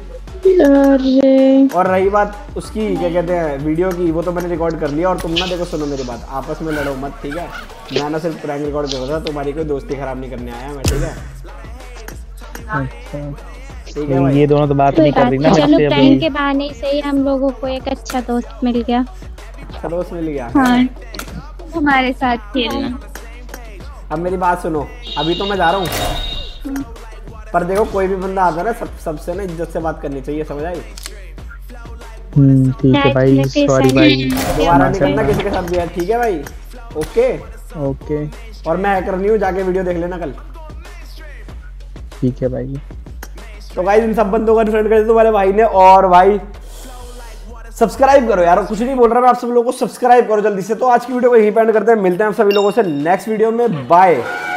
अरे और रही बात उसकी क्या कहते हैं वीडियो की, वो तो मैंने रिकॉर्ड कर लिया। और तुम ना देखो सुनो मेरी बात, आपस में लड़ो मत, ठीक है? मैं ना सिर्फ प्रैंक रिकॉर्ड कर रहा था, तुम्हारी कोई दोस्ती खराब नहीं करने आया मैं, ठीक है? ठीक है भाई। ये दोनों तो बात कोई नहीं कर बात रही नहीं, ना चलो मुझसे प्रैंक अभी। के बहाने से ही हम लोगों को एक अच्छा दोस्त मिल गया। दोस्त मिल गया। हाँ हमारे साथ खेलना। अब मेरी बात सुनो, अभी तो मैं जा रहा हूँ, पर देखो कोई भी बंदा आता है ना, सब सबसे ना इज्जत से बात करनी चाहिए, समझ आई? हम्म ठीक है भाई, सॉरी भाई। दोबारा नहीं करना किसी के साथ भी, ठीक है भाई? ओके ओके और मैं हैकर नहीं हूँ, जाके वीडियो देख लेना कल। ठीक है भाई। तो भाई इन सब बंदों का डिफरेंट कर दिया तुम्हारे भाई ने। और भाई सब्सक्राइब करो यार, कुछ नहीं बोल रहा मैं आप सब लोगों को, सब्सक्राइब करो जल्दी से। तो आज की वीडियो को यहीं पे एंड करते हैं, मिलते हैं आप सभी लोगों से नेक्स्ट वीडियो में, बाय।